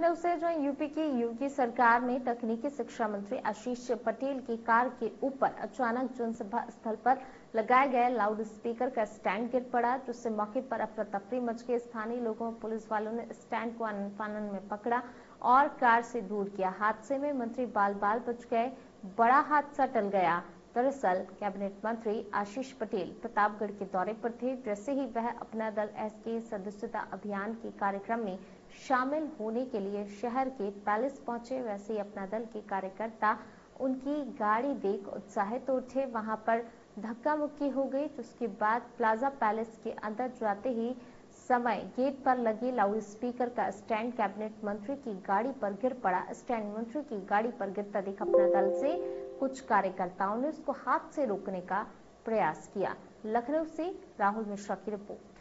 लखनऊ से जो यूपी की योगी सरकार ने तकनीकी शिक्षा मंत्री आशीष पटेल की कार के ऊपर अचानक जनसभा स्थल पर लगाए गए लाउड स्पीकर का स्टैंड गिर पड़ा, जिससे मौके पर अफरा तफरी मच गई। स्थानीय लोगों और पुलिस वालों ने स्टैंड को आनन फानन में पकड़ा और कार से दूर किया। हादसे में मंत्री बाल बाल बच गए, बड़ा हादसा टल गया। दरअसल कैबिनेट मंत्री आशीष पटेल प्रतापगढ़ के दौरे पर थे। जैसे ही वह अपना दल एसके सदस्यता अभियान के कार्यक्रम में शामिल होने के लिए शहर के पैलेस पहुंचे, वैसे ही अपना दल के कार्यकर्ता उनकी गाड़ी देख उत्साहित उठे। वहां पर धक्का मुक्की हो गई, जिसके बाद प्लाजा पैलेस के अंदर जाते ही समय गेट पर लगे लाउड स्पीकर का स्टैंड कैबिनेट मंत्री की गाड़ी पर गिर पड़ा। स्टैंड मंत्री की गाड़ी पर गिरता देख अपना दल से कुछ कार्यकर्ताओं ने उसको हाथ से रोकने का प्रयास किया। लखनऊ से राहुल मिश्रा की रिपोर्ट।